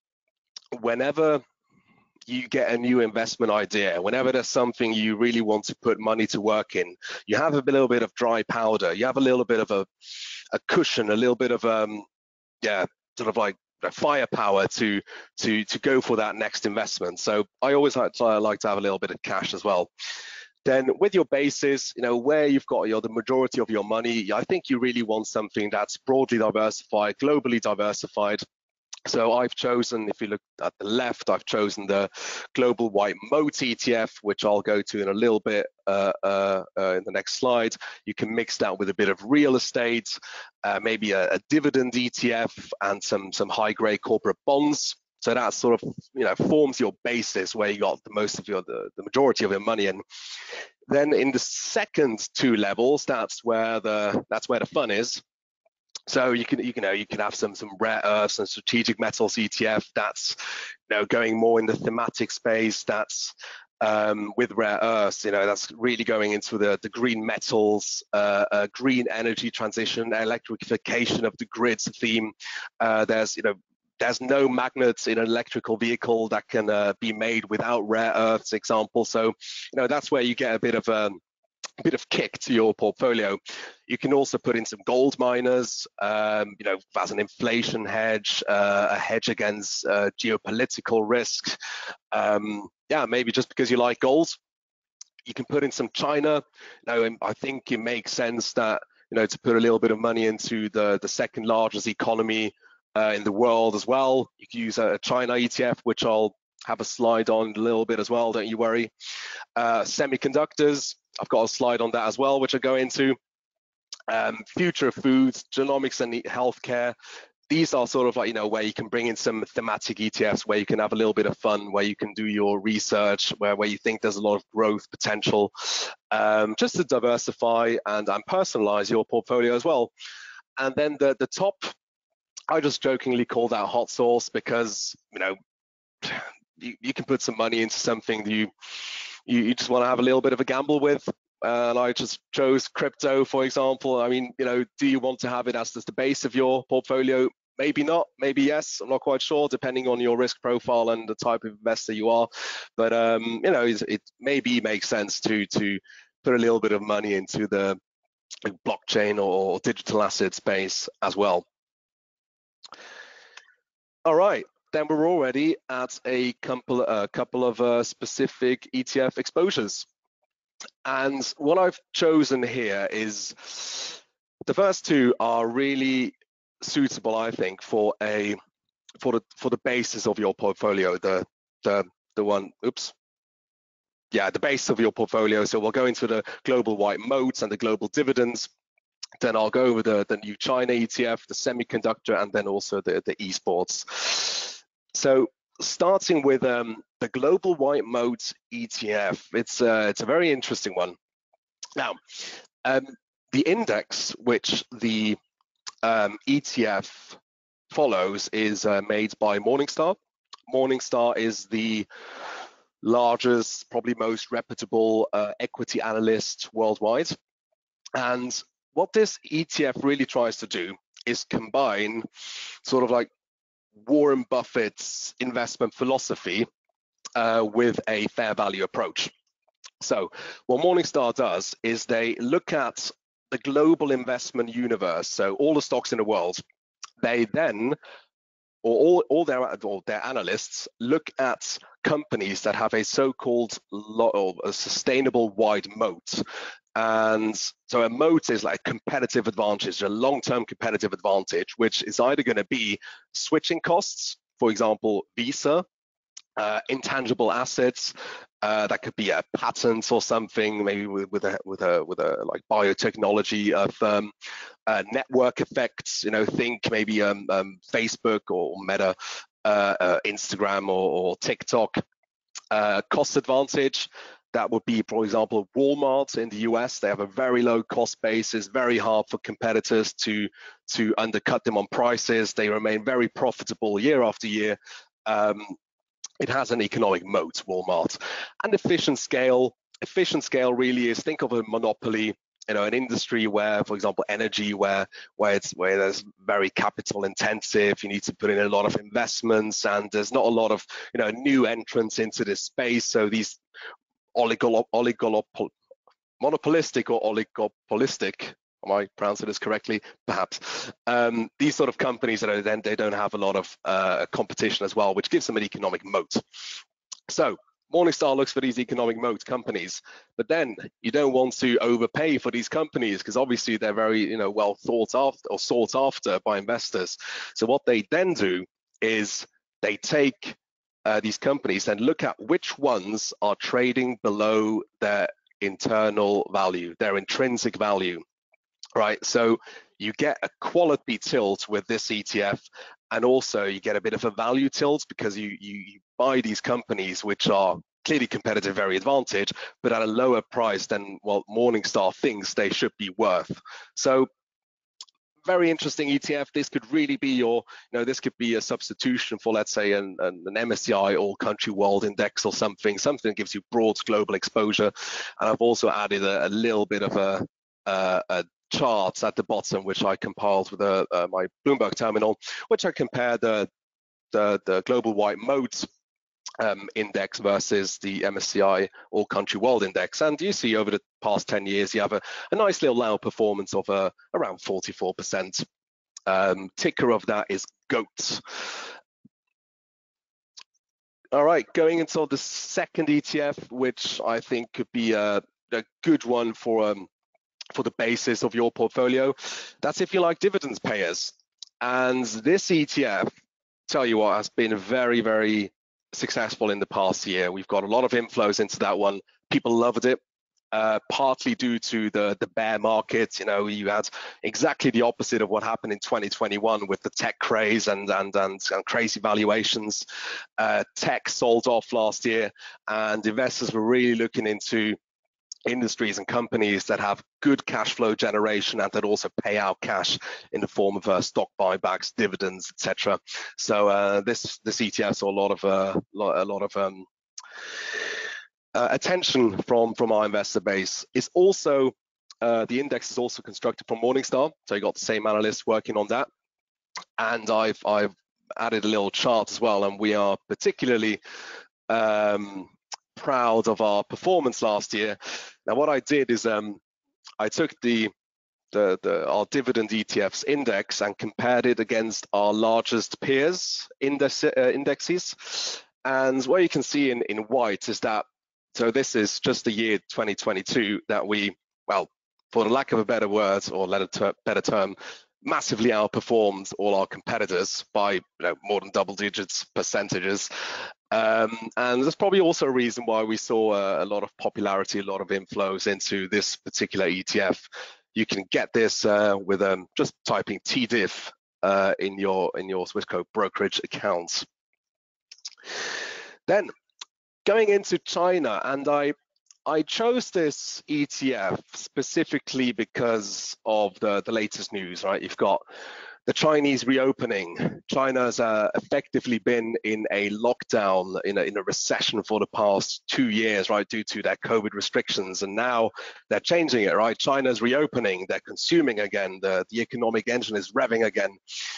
whenever you get a new investment idea, whenever there's something you really want to put money to work in, you have a little bit of dry powder, you have a little bit of a, a cushion, a little bit of um yeah sort of like firepower to to to go for that next investment. So I always like to, I like to have a little bit of cash as well. Then with your bases, you know, where you've got your the majority of your money, I think you really want something that's broadly diversified, globally diversified. So I've chosen, if you look at the left, I've chosen the Global White Moat E T F, which I'll go to in a little bit uh, uh, uh, in the next slide. You can mix that with a bit of real estate, uh, maybe a, a dividend E T F, and some some high-grade corporate bonds. So that sort of, you know, forms your basis where you got the most of your the, the majority of your money in. Then in the second two levels, that's where the that's where the fun is. So you can you can you know you can have some some rare earths and strategic metals E T F that's, you know, going more in the thematic space. That's um, with rare earths, you know, that's really going into the the green metals, uh, uh, green energy transition, electrification of the grids theme. Uh, there's you know there's no magnets in an electrical vehicle that can uh, be made without rare earths, example. So you know that's where you get a bit of a A bit of kick to your portfolio. You can also put in some gold miners, um, you know, as an inflation hedge, uh, a hedge against uh, geopolitical risk. Um, yeah, maybe just because you like gold. You can put in some China. You know, I think it makes sense that, you know, to put a little bit of money into the the second largest economy uh, in the world as well. You can use a China E T F, which I'll have a slide on a little bit as well, don't you worry. Uh, semiconductors, I've got a slide on that as well, which I go into. Um, future of foods, genomics and healthcare. These are sort of like, you know, where you can bring in some thematic E T Fs, where you can have a little bit of fun, where you can do your research, where, where you think there's a lot of growth potential, um, just to diversify and, and personalize your portfolio as well. And then the, the top, I just jokingly call that hot sauce, because, you know, you, you can put some money into something that you, you, you just want to have a little bit of a gamble with. Uh, and I just chose crypto, for example. I mean, you know, do you want to have it as the base of your portfolio? Maybe not, maybe yes, I'm not quite sure, depending on your risk profile and the type of investor you are. But, um, you know, it, it maybe makes sense to, to put a little bit of money into the blockchain or digital asset space as well. All right, then we're already at a couple, a couple of uh, specific E T F exposures. And what I've chosen here is, the first two are really suitable, I think, for a for the for the basis of your portfolio. The the the one, oops, yeah, the base of your portfolio. So we'll go into the global white moats and the global dividends. Then I'll go over the the new China E T F, the semiconductor, and then also the the esports. So starting with um, the global white moat E T F, it's uh, it's a very interesting one. Now, um, the index which the um, E T F follows is uh, made by Morningstar. Morningstar is the largest, probably most reputable uh, equity analyst worldwide. And what this E T F really tries to do is combine sort of like Warren Buffett's investment philosophy uh, with a fair value approach. So what Morningstar does is they look at the global investment universe, so all the stocks in the world. They then, or all, all their, or their analysts look at companies that have a so-called a sustainable wide moat. And so a moat is like a competitive advantage, a long-term competitive advantage, which is either going to be switching costs, for example, Visa, uh, intangible assets, uh, that could be a patent or something, maybe with, with a with a with a like biotechnology of um, uh, network effects. You know, think maybe um, um, Facebook or Meta, uh, uh, Instagram or, or TikTok. Uh, cost advantage. That would be, for example, Walmart in the U S. They have a very low cost base. It's very hard for competitors to to undercut them on prices. They remain very profitable year after year. Um, it has an economic moat, Walmart. And efficient scale. Efficient scale really is, think of a monopoly, you know, an industry where, for example, energy, where where it's where there's very capital intensive. You need to put in a lot of investments, and there's not a lot of, you know, new entrants into this space. So these oligopol, oligopol, monopolistic or oligopolistic, am I pronouncing this correctly? Perhaps. Um, these sort of companies that are then they don't have a lot of uh, competition as well, which gives them an economic moat. So Morningstar looks for these economic moat companies, but then you don't want to overpay for these companies, because obviously they're very, you know, well thought after or sought after by investors. So what they then do is they take uh, these companies and look at which ones are trading below their internal value, their intrinsic value, right? So you get a quality tilt with this E T F, and also you get a bit of a value tilt, because you, you, you buy these companies which are clearly competitive, very advantage, but at a lower price than what Morningstar thinks they should be worth. So very interesting E T F. This could really be your, you know, this could be a substitution for, let's say, an, an, an M S C I All Country World Index or something, something that gives you broad global exposure. And I've also added a, a little bit of a, a, a charts at the bottom, which I compiled with a, uh, my Bloomberg terminal, which I compare the, the, the global white moat um, index versus the M S C I All Country World Index. And you see over the past ten years, you have a, a nice little outperformance of uh, around forty-four percent. Um, ticker of that is GOAT. All right, going into the second E T F, which I think could be a, a good one for um, for the basis of your portfolio. That's if you like dividends payers. And this E T F, tell you what, has been very, very successful in the past year. We've got a lot of inflows into that one. People loved it. Uh, partly due to the the bear market. You know, you had exactly the opposite of what happened in twenty twenty-one with the tech craze and and and, and crazy valuations. Uh, tech sold off last year, and investors were really looking into industries and companies that have good cash flow generation and that also pay out cash in the form of uh, stock buybacks, dividends, et cetera. So uh, this this E T F saw a lot of uh, a lot of um, Uh, attention from from our investor base. Is also uh, the index is also constructed from Morningstar, so you got the same analysts working on that. And I've I've added a little chart as well, and we are particularly um, proud of our performance last year. Now, what I did is um, I took the the, the our dividend E T Fs index and compared it against our largest peers index, uh, indexes. And what you can see in in white is that. So this is just the year twenty twenty-two that we, well, for the lack of a better word or a better term, massively outperformed all our competitors by, you know, more than double digits percentages. Um, and there's probably also a reason why we saw a, a lot of popularity, a lot of inflows into this particular E T F. You can get this uh, with um, just typing T diff uh, in your in your Swissquote brokerage account. Then, going into China, and I I chose this E T F specifically because of the, the latest news, right? You've got the Chinese reopening. China's uh, effectively been in a lockdown, in a, in a recession for the past two years, right, due to their COVID restrictions. And now they're changing it, right? China's reopening, they're consuming again, the, the economic engine is revving again.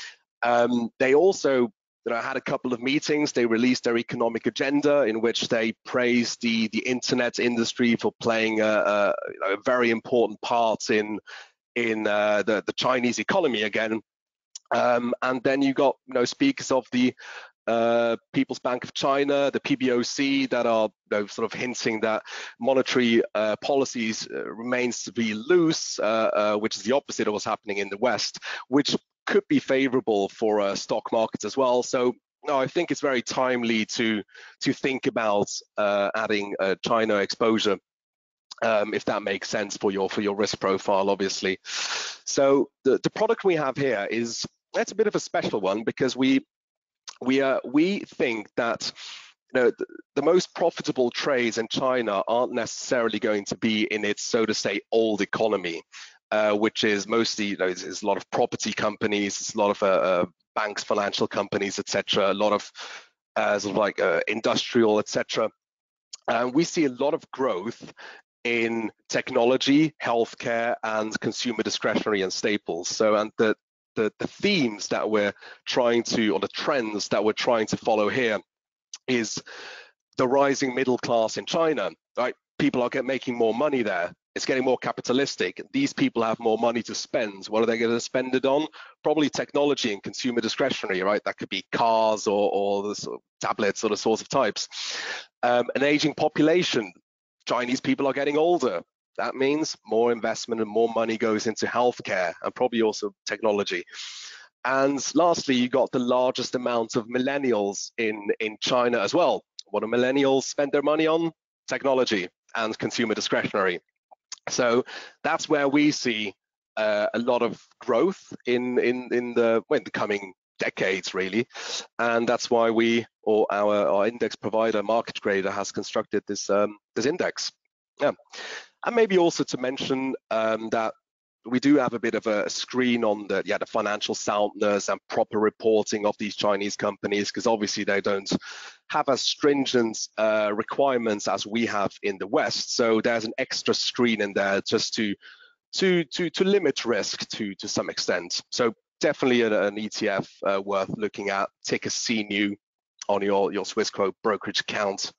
Um, they also You know, I had a couple of meetings. They released their economic agenda in which they praised the the internet industry for playing a, a, you know, a very important part in in uh, the the Chinese economy again. Um, and then you got you know speakers of the uh, People's Bank of China, the P B O C, that are you know, sort of hinting that monetary uh, policies uh, remains to be loose, uh, uh, which is the opposite of what's happening in the West, which could be favorable for uh, stock markets as well. So no, I think it's very timely to to think about uh, adding uh, China exposure, um, if that makes sense for your for your risk profile, obviously. So the the product we have here is that's a bit of a special one because we we uh, we think that you know the, the most profitable trades in China aren't necessarily going to be in its, so to say, old economy. Uh, which is mostly, you know, it's, it's a lot of property companies, it's a lot of uh, uh, banks, financial companies, et cetera. A lot of uh, sort of like uh, industrial, et cetera. And we see a lot of growth in technology, healthcare, and consumer discretionary and staples. So, and the the, the themes that we're trying to, or the trends that we're trying to follow here, is the rising middle class in China. Right, people are get, making more money there. It's getting more capitalistic. These people have more money to spend. What are they going to spend it on? Probably technology and consumer discretionary, right? That could be cars or, or the sort of tablets or the sorts of types. Um, an aging population. Chinese people are getting older. That means more investment and more money goes into healthcare and probably also technology. And lastly, you got the largest amount of millennials in, in China as well. What do millennials spend their money on? Technology and consumer discretionary. So that's where we see uh, a lot of growth in in in the, well, in the coming decades, really, and that's why we, or our, our index provider, Market Grader, has constructed this um, this index. Yeah, and maybe also to mention um, that we do have a bit of a screen on the yeah the financial soundness and proper reporting of these Chinese companies, because obviously they don't have as stringent uh, requirements as we have in the West. So there's an extra screen in there just to to to to limit risk to to some extent. So definitely an, an E T F uh, worth looking at. Ticker C N U on your your Swissquote brokerage account.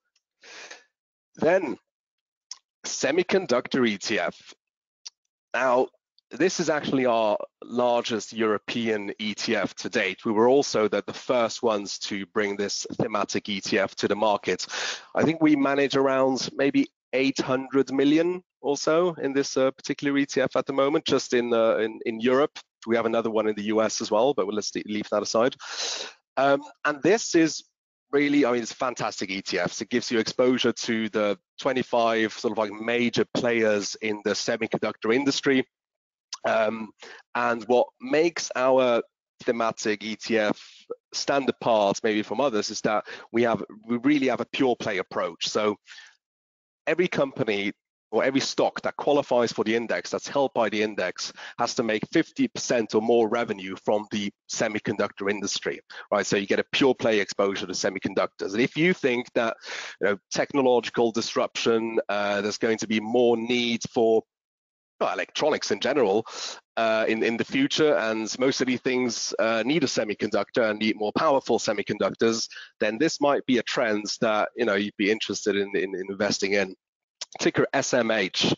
Then semiconductor E T F. Now, this is actually our largest European E T F to date. We were also the, the first ones to bring this thematic E T F to the market. I think we manage around maybe eight hundred million or so in this uh, particular E T F at the moment, just in, uh, in, in Europe. We have another one in the U S as well, but let's leave that aside. Um, and this is really, I mean, it's fantastic E T Fs. It gives you exposure to the twenty-five sort of like major players in the semiconductor industry. Um, and what makes our thematic E T F stand apart maybe from others is that we have we really have a pure play approach. So every company or every stock that qualifies for the index, that's held by the index, has to make fifty percent or more revenue from the semiconductor industry, right? So you get a pure play exposure to semiconductors. And if you think that, you know, technological disruption, uh, there's going to be more need for well, electronics in general uh, in, in the future, and most of these things uh, need a semiconductor and need more powerful semiconductors, then this might be a trend that, you know, you'd be interested in, in, in investing in. Ticker S M H.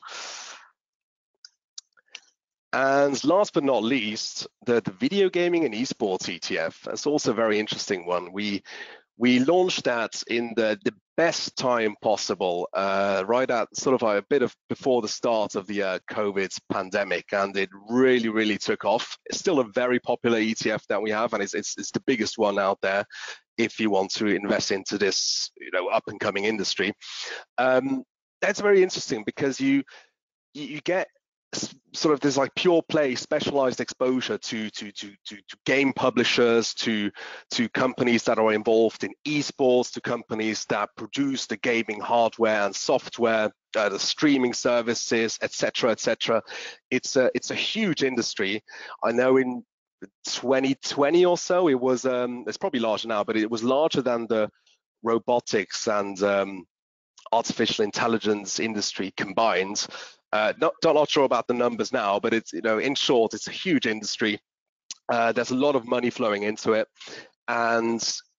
And last but not least, the, the video gaming and esports E T F. That's also a very interesting one. We we launched that in the, the best time possible, uh, right at sort of a bit of before the start of the uh, COVID pandemic, and it really, really took off. It's still a very popular E T F that we have, and it's it's, it's the biggest one out there if you want to invest into this, you know, up and coming industry. Um, that's very interesting because you you get sort of this like pure play specialized exposure to to to to, to game publishers, to to companies that are involved in esports, to companies that produce the gaming hardware and software, uh, the streaming services, et cetera, et cetera. It's a it's a huge industry. I know in twenty twenty or so, it was um, it's probably larger now, but it was larger than the robotics and um, artificial intelligence industry combined. Uh, not, not sure about the numbers now, but it's, you know, in short, it's a huge industry. Uh, there's a lot of money flowing into it. And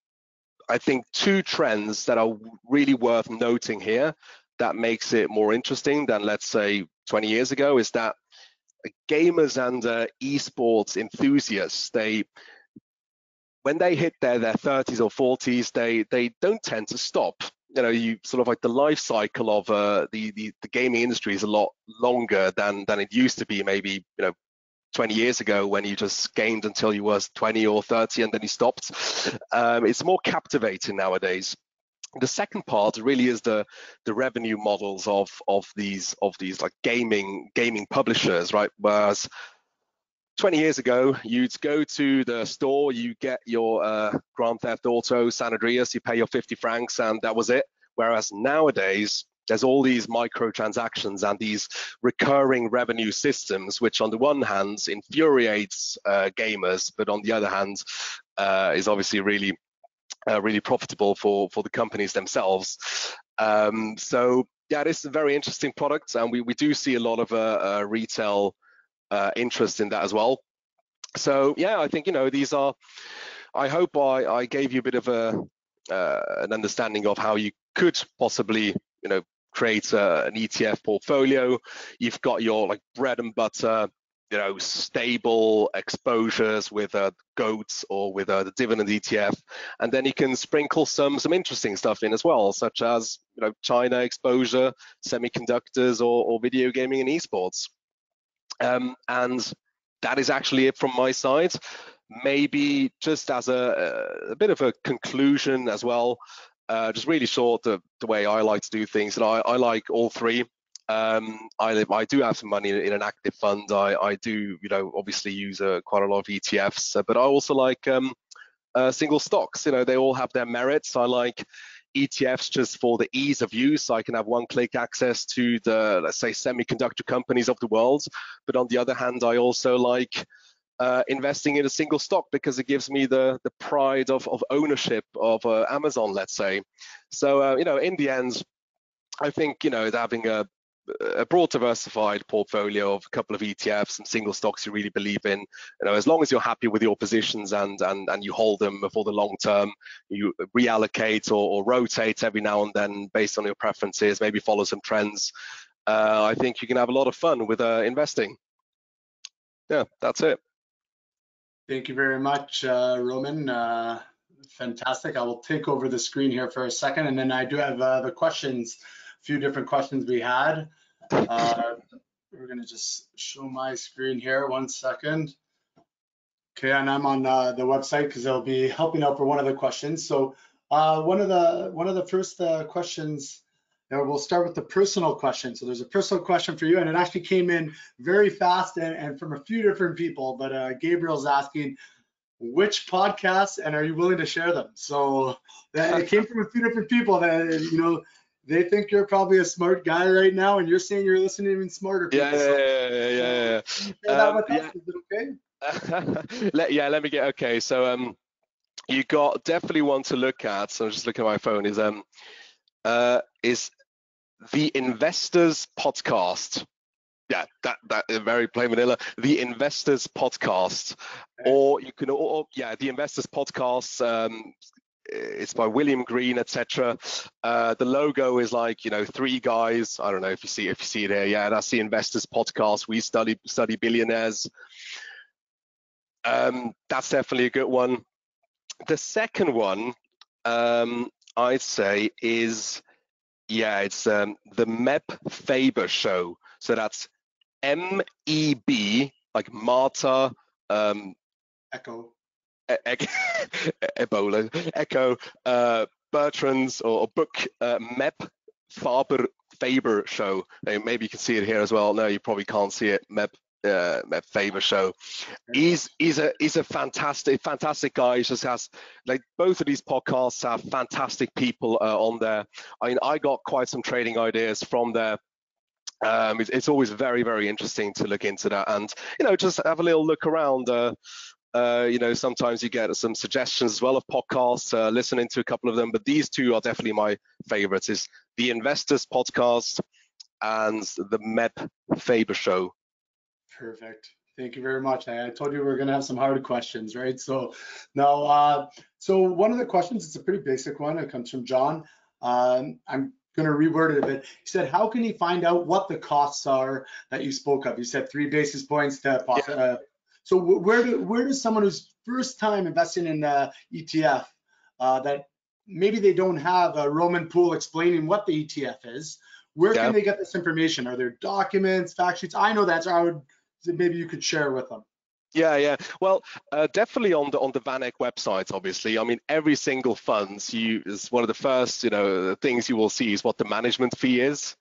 I think two trends that are really worth noting here that makes it more interesting than, let's say, twenty years ago is that gamers and uh, esports enthusiasts, they, when they hit their, their thirties or forties, they, they don't tend to stop. You know, you sort of like the life cycle of uh, the, the the gaming industry is a lot longer than than it used to be maybe, you know, twenty years ago when you just gamed until you were twenty or thirty and then you stopped. Um, it's more captivating nowadays. The second part really is the the revenue models of of these of these like gaming gaming publishers, right? Whereas twenty years ago, you'd go to the store, you get your uh, Grand Theft Auto San Andreas, you pay your fifty francs, and that was it. Whereas nowadays, there's all these microtransactions and these recurring revenue systems, which on the one hand infuriates uh, gamers, but on the other hand uh, is obviously really, uh, really profitable for for the companies themselves. Um, so yeah, this is a very interesting product, and we we do see a lot of uh, uh, retail Uh, interest in that as well. So yeah, I think, you know, these are, I hope I, I gave you a bit of a uh, an understanding of how you could possibly, you know, create a, an E T F portfolio. You've got your like bread and butter, you know, stable exposures with uh, GOATs or with uh, the dividend E T F, and then you can sprinkle some some interesting stuff in as well, such as, you know, China exposure, semiconductors, or, or video gaming and esports. Um, and that is actually it from my side. Maybe just as a, a bit of a conclusion as well, uh, just really short, the, the way I like to do things, and I, I like all three. Um, I, I do have some money in an active fund. I, I do, you know, obviously use uh, quite a lot of E T Fs, uh, but I also like um, uh, single stocks. You know, they all have their merits. I like E T Fs just for the ease of use. I can have one-click access to the, let's say, semiconductor companies of the world. But on the other hand, I also like uh, investing in a single stock because it gives me the the pride of, of ownership of uh, Amazon, let's say. So, uh, you know, in the end, I think, you know, having a a broad diversified portfolio of a couple of E T Fs and single stocks you really believe in, you know, as long as you're happy with your positions and and and you hold them for the long term, you reallocate or, or rotate every now and then based on your preferences, maybe follow some trends. Uh, I think you can have a lot of fun with uh, investing. Yeah, that's it. Thank you very much, uh, Roman. Uh, fantastic. I will take over the screen here for a second, and then I do have uh, the questions, a few different questions we had. Uh, we're going to just show my screen here, one second. Okay, and I'm on uh, the website because they'll be helping out for one of the questions. So Uh, one of the one of the first uh, questions, uh, we'll start with the personal question. So there's a personal question for you, and it actually came in very fast and, and from a few different people. But uh, Gabriel's asking, which podcasts, and are you willing to share them? So that it came from a few different people that, you know, they think you're probably a smart guy right now, and you're saying you're listening to even smarter people. Yeah, So yeah, yeah, yeah, uh, yeah. share yeah. that Um, with us. yeah. Is it okay? let, yeah, let me get, okay. So um, you got definitely one to look at. So I'm just looking at my phone is, um, uh, is the Investors Podcast. Yeah, that that uh, very plain vanilla. The Investors Podcast, Okay. or you can, or yeah, the Investors Podcast. Um, it's by William Green, et cetera. Uh, the logo is like, you know, three guys. I don't know if you see if you see it here. Yeah, that's the Investors Podcast. We study study billionaires. Um, that's definitely a good one. The second one, um, I'd say, is yeah, it's um, the Meb Faber Show. So that's M E B, like Marta, um, Echo. e- e- Ebola, Echo, uh, Bertrand's or, or book uh, Meb Faber Faber Show. Uh, Maybe you can see it here as well. No, you probably can't see it. Meb uh, Meb Faber Show. He's he's a he's a fantastic fantastic guy. He just has, like, both of these podcasts have fantastic people uh, on there. I mean, I got quite some trading ideas from there. Um, it's, it's always very very interesting to look into that, and you know, just have a little look around. Uh, uh, you know, sometimes you get some suggestions as well of podcasts. Uh, listening to a couple of them, but these two are definitely my favorites: is the Investors Podcast and the Meb Faber Show. Perfect. Thank you very much. I, I told you we are going to have some hard questions, right? So now, uh, so one of the questions, it's a pretty basic one. It comes from John. Um, I'm going to reword it a bit. He said, how can he find out what the costs are that you spoke of? You said three basis points to Yeah. uh, so where do where does someone who's first time investing in the E T F uh, that maybe they don't have a Roman Poole explaining what the E T F is, where Yeah. can they get this information? Are there documents, fact sheets? I know that's I would maybe you could share with them. Yeah, yeah. Well, uh, definitely on the on the VanEck website. Obviously, I mean, every single fund you is one of the first, you know, things you will see is what the management fee is.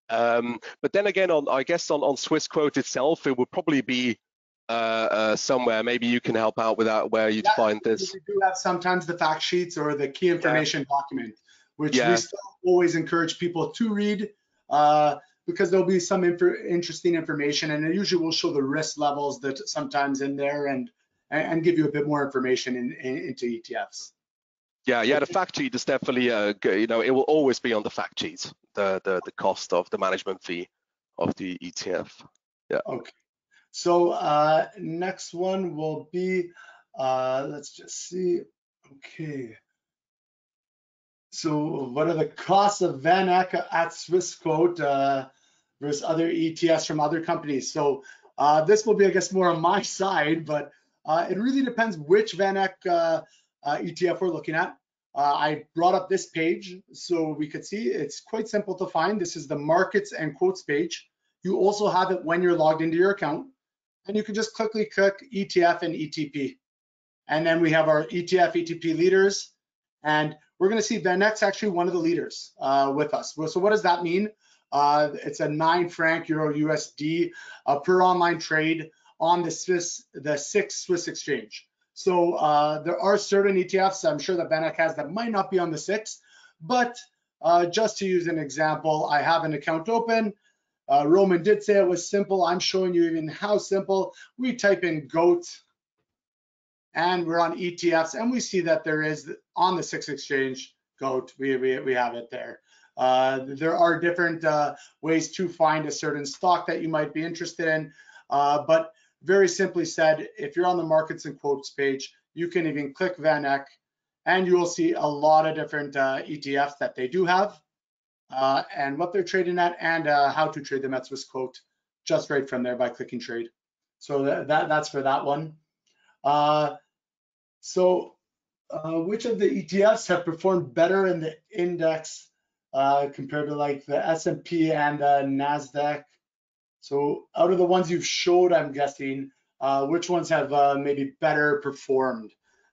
Um, but then again, on I guess on on Swissquote itself, it would probably be uh, uh, somewhere. Maybe you can help out with that, where you'd Yeah, find we this. do have sometimes the fact sheets or the key Yeah, information document, which we yeah. still always encourage people to read uh, because there'll be some inf interesting information, and it usually will show the risk levels that sometimes in there and and give you a bit more information in, in, into E T Fs. Yeah, yeah, the Okay. fact sheet is definitely, uh, you know, it will always be on the fact sheet, the the the cost of the management fee of the E T F. Yeah. Okay. So uh, next one will be, uh, let's just see. Okay. So what are the costs of VanEck at Swissquote uh, versus other E T Fs from other companies? So uh, this will be, I guess, more on my side, but uh, it really depends which VanEck uh, uh, E T F we're looking at. Uh, I brought up this page so we could see it's quite simple to find. This is the markets and quotes page. You also have it when you're logged into your account, and you can just quickly click E T F and E T P. And then we have our E T F, E T P leaders. And we're going to see VanEck's actually one of the leaders uh, with us. So what does that mean? Uh, it's a nine franc euro U S D uh, per online trade on the Swiss, the six Swiss exchange. So uh, there are certain E T Fs I'm sure that VanEck has that might not be on the six, but uh, just to use an example, I have an account open. Uh, Roman did say it was simple. I'm showing you even how simple. We type in GOAT, and we're on E T Fs, and we see that there is on the six exchange GOAT, we, we, we have it there. Uh, there are different uh, ways to find a certain stock that you might be interested in, uh, but very simply said, if you're on the markets and quotes page, you can even click VanEck, and you will see a lot of different uh, E T Fs that they do have, uh, and what they're trading at, and uh, how to trade them at Swissquote, just right from there by clicking trade. So that, that that's for that one. Uh, so uh, which of the E T Fs have performed better in the index uh, compared to like the S and P and the NASDAQ? So out of the ones you've showed, I'm guessing, uh, which ones have uh, maybe better performed?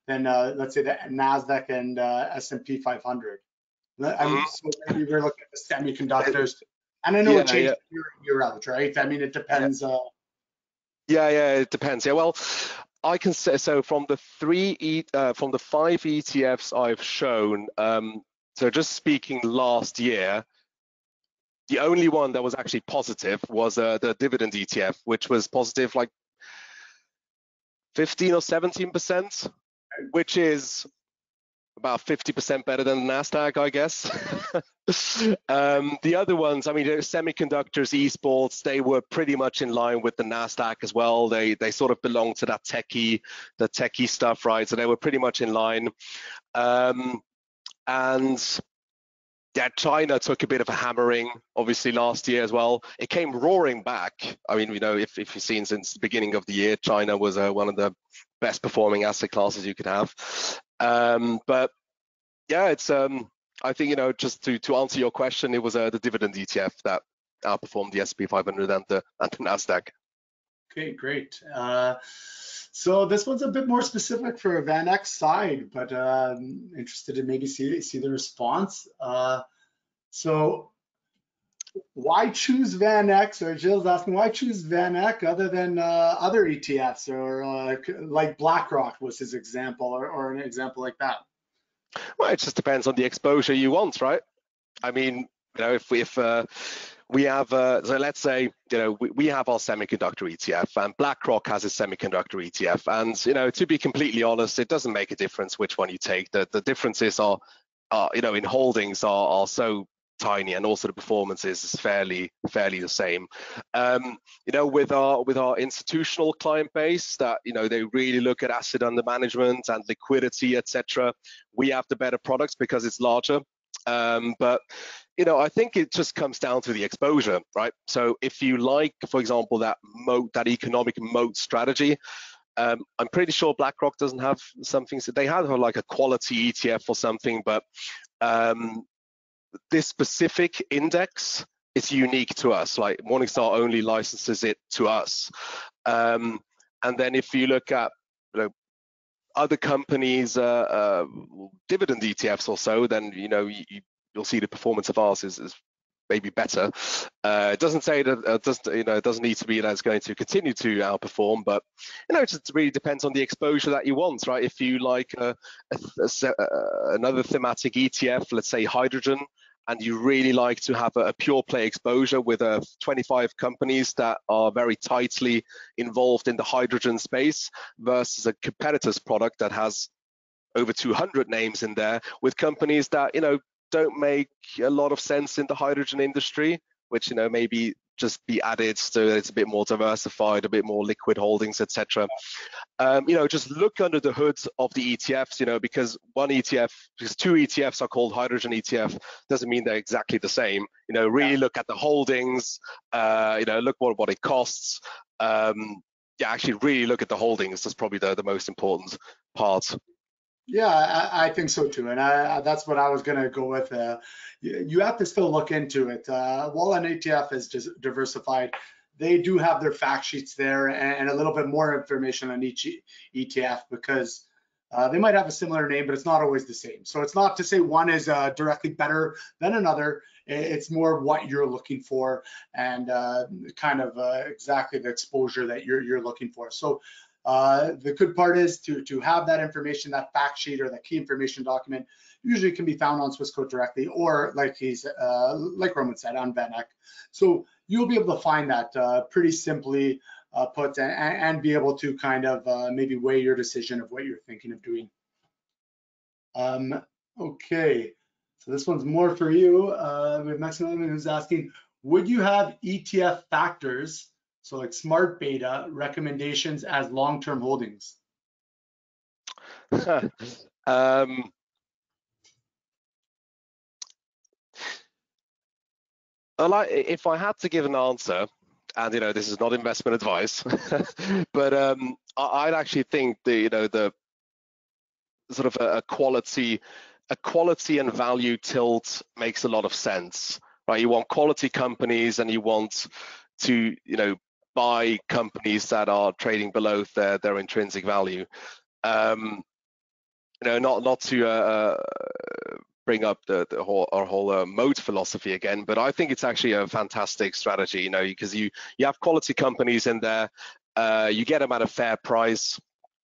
than uh, let's say the NASDAQ and uh, S and P five hundred. Mhm. And so maybe we're looking at the semiconductors, and I know it Yeah, changes yeah, year in, year out, right? I mean, it yeah, depends. Uh, yeah, yeah. It depends. Yeah, well, I can say so from the three, e, uh, from the five E T Fs I've shown. Um, so just speaking last year, the only one that was actually positive was uh, the dividend E T F, which was positive like fifteen or seventeen percent, which is about fifty percent better than the NASDAQ, I guess. um, the other ones, I mean, semiconductors, esports, they were pretty much in line with the NASDAQ as well. They they sort of belong to that techie, the techie stuff, right? So they were pretty much in line. Um, and yeah, China took a bit of a hammering, obviously, last year as well. It came roaring back. I mean, you know, if, if you've seen since the beginning of the year, China was uh, one of the best performing asset classes you could have. Um, but yeah, it's, um, I think, you know, just to, to answer your question, it was uh, the dividend E T F that outperformed the S and P five hundred and the, and the NASDAQ. okay, great. Uh, so this one's a bit more specific for VanEck's side, but uh, interested to maybe see see the response. Uh, so why choose VanEck? Or Jill's asking, why choose VanEck other than uh, other E T Fs or uh, like BlackRock was his example, or, or an example like that? Well, it just depends on the exposure you want, right? I mean, you know, if we, if uh, we have, uh, so let's say, you know, we, we have our semiconductor E T F, and BlackRock has a semiconductor E T F, and you know, to be completely honest, it doesn't make a difference which one you take. The the differences are, are you know, in holdings are are so tiny, and also the performance is fairly fairly the same. Um, you know, with our with our institutional client base, that you know they really look at asset under management and liquidity, et cetera. We have the better products because it's larger. Um, but you know, I think it just comes down to the exposure, right? So if you like, for example, that moat, that economic moat strategy, um, I'm pretty sure BlackRock doesn't have something. So they have like a quality E T F or something, but um, this specific index is unique to us. Like Morningstar only licenses it to us. Um, and then if you look at, you know, other companies' uh, uh, dividend E T Fs or so, then you know you, you'll see the performance of ours is, is maybe better. Uh, it doesn't say that uh, doesn't you know it doesn't need to be that it's going to continue to outperform, but you know it just really depends on the exposure that you want, right? If you like a, a, a, another thematic E T F, let's say hydrogen, and you really like to have a, a pure play exposure with uh, twenty-five companies that are very tightly involved in the hydrogen space versus a competitor's product that has over two hundred names in there with companies that, you know, don't make a lot of sense in the hydrogen industry, which, you know, maybe just be added so that it's a bit more diversified, a bit more liquid holdings, et cetera. Um, you know, just look under the hood of the E T Fs, you know, because one E T F, because two E T Fs are called hydrogen E T F, doesn't mean they're exactly the same. You know, really look at the holdings, uh, you know, look what, what it costs. Um, yeah, actually really look at the holdings. That's probably the, the most important part. Yeah, I, I think so too, and I, that's what I was going to go with. Uh, you, you have to still look into it. Uh, while an E T F is just diversified, they do have their fact sheets there and, and a little bit more information on each E T F because uh, they might have a similar name, but it's not always the same. So it's not to say one is uh, directly better than another. It's more what you're looking for and uh, kind of uh, exactly the exposure that you're you're looking for. So. Uh, the good part is to, to have that information, that fact sheet or that key information document usually can be found on Swissquote directly, or like he's uh, like Roman said, on VanEck. So you'll be able to find that uh, pretty simply uh, put and, and be able to kind of uh, maybe weigh your decision of what you're thinking of doing. Um, okay, so this one's more for you. Uh, we have Maximilian who's asking, would you have E T F factors, so like smart beta recommendations as long-term holdings? um, well, I, if I had to give an answer, and you know this is not investment advice, but um, I, I'd actually think the you know the sort of a, a quality, a quality and value tilt makes a lot of sense, right? You want quality companies, and you want to you know buy companies that are trading below their their intrinsic value. Um, you know, not not to uh, bring up the, the whole our whole uh, mode philosophy again, but I think it's actually a fantastic strategy, you know, because you you have quality companies in there, uh, you get them at a fair price.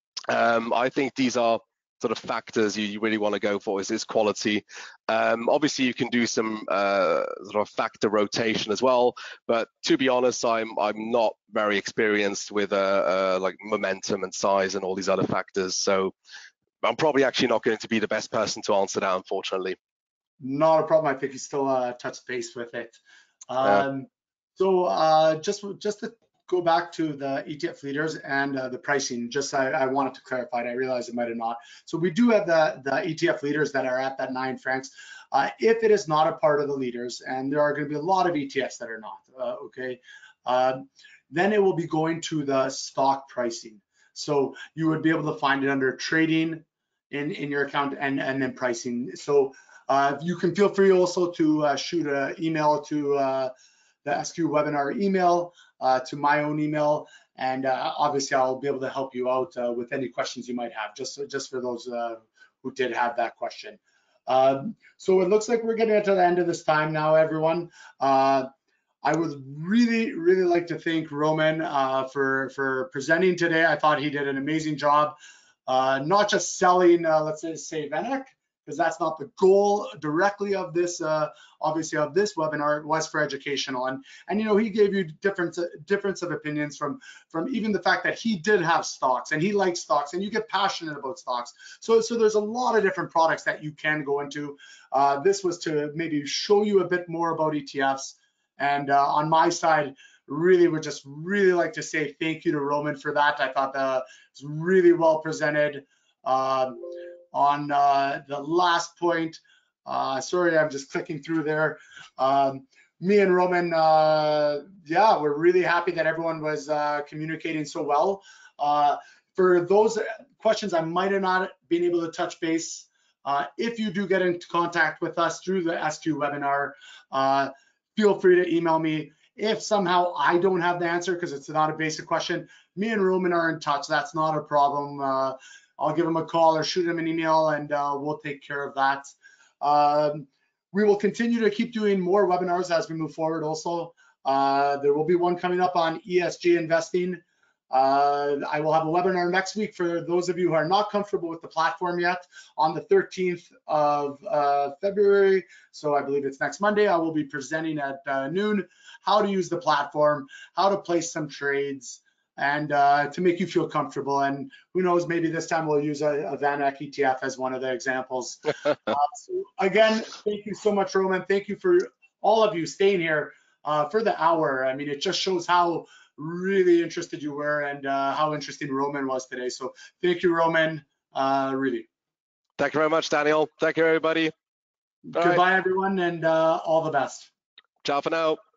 Um, I think these are sort of factors you, you really want to go for is, is quality. Um, obviously, you can do some uh, sort of factor rotation as well, but to be honest, I'm I'm not very experienced with uh, uh, like momentum and size and all these other factors. So I'm probably actually not going to be the best person to answer that, unfortunately. Not a problem. I think you still uh, touched base with it. Yeah. Um, so uh, just just to go back to the E T F leaders and uh, the pricing, just I, I wanted to clarify it. I realized it might have not. So we do have the, the E T F leaders that are at that nine francs. Uh, if it is not a part of the leaders, and there are going to be a lot of E T Fs that are not, uh, okay, um, then it will be going to the stock pricing. So you would be able to find it under trading in, in your account and, and then pricing. So Uh, you can feel free also to uh, shoot an email to uh, the S Q webinar email, uh, to my own email, and uh, obviously I'll be able to help you out uh, with any questions you might have, just, just for those uh, who did have that question. Um, so it looks like we're getting to the end of this time now, everyone. Uh, I would really, really like to thank Roman uh, for, for presenting today. I thought he did an amazing job, uh, not just selling, uh, let's say, say VanEck, because that's not the goal directly of this, uh, obviously of this webinar. It was for educational, and and you know he gave you different difference of opinions from from even the fact that he did have stocks and he likes stocks, and you get passionate about stocks. So so there's a lot of different products that you can go into. Uh, this was to maybe show you a bit more about E T Fs, and uh, on my side, really would just really like to say thank you to Roman for that. I thought that it was really well presented. Um, on uh, the last point, uh, sorry, I'm just clicking through there. Um, me and Roman, uh, yeah, we're really happy that everyone was uh, communicating so well. Uh, for those questions I might have not been able to touch base, uh, if you do get into contact with us through the S Q webinar, uh, feel free to email me. If somehow I don't have the answer because it's not a basic question, me and Roman are in touch. That's not a problem. Uh, I'll give him a call or shoot him an email, and uh, we'll take care of that. Um, we will continue to keep doing more webinars as we move forward also. Uh, there will be one coming up on E S G investing. Uh, I will have a webinar next week for those of you who are not comfortable with the platform yet on the thirteenth of uh, February. So I believe it's next Monday. I will be presenting at uh, noon how to use the platform, how to place some trades, and uh, to make you feel comfortable. And who knows, maybe this time we'll use a, a VanEck E T F as one of the examples. uh, so again, thank you so much, Roman. Thank you for all of you staying here uh, for the hour. I mean, it just shows how really interested you were and uh, how interesting Roman was today. So thank you, Roman, uh, really. Thank you very much, Daniel. Thank you, everybody. All Goodbye, right. everyone, and uh, all the best. Ciao for now.